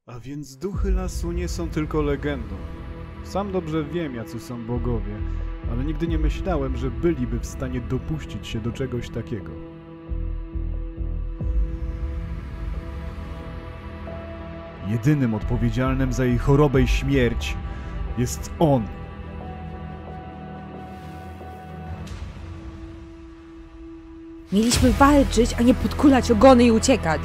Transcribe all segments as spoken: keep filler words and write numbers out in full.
A więc duchy lasu nie są tylko legendą. Sam dobrze wiem, jacy są bogowie, ale nigdy nie myślałem, że byliby w stanie dopuścić się do czegoś takiego. Jedynym odpowiedzialnym za jej chorobę i śmierć jest on. Mieliśmy walczyć, a nie podkulać ogony i uciekać.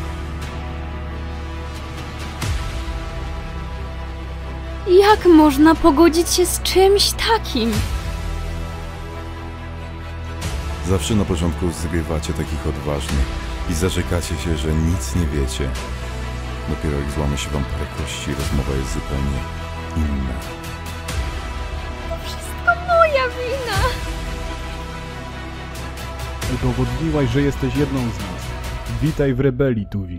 Jak można pogodzić się z czymś takim? Zawsze na początku zgrywacie takich odważnych i zarzekacie się, że nic nie wiecie. Dopiero jak złamie się wam parę kości, rozmowa jest zupełnie inna. To wszystko moja wina! Udowodniłaś, że jesteś jedną z nas. Witaj w rebelii, Tuwi.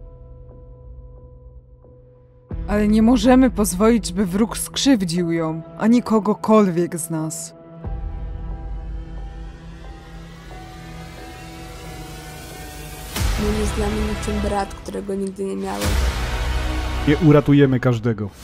Ale nie możemy pozwolić, by wróg skrzywdził ją, ani kogokolwiek z nas. Mój jest dla mnie niczym brat, którego nigdy nie miałem. Nie uratujemy każdego.